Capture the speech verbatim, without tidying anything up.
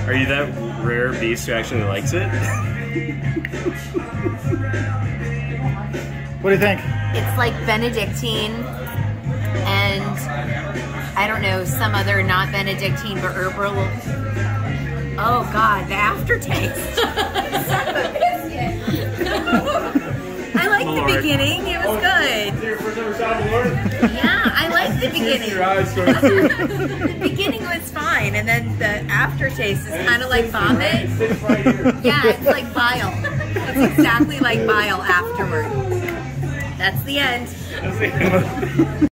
Are you that rare beast who actually likes it? What do you think? It's like Benedictine and I don't know, some other not Benedictine but herbal. Oh God, the aftertaste. I like the Malort. beginning. It was good. Your first ever shot of Malort? Yeah, I like the beginning. Your eyes going to. The beginning was fine, and then the aftertaste is kind of like vomit. Sits right here. Yeah, it's like bile. It's exactly like bile afterward. That's the end. That's it.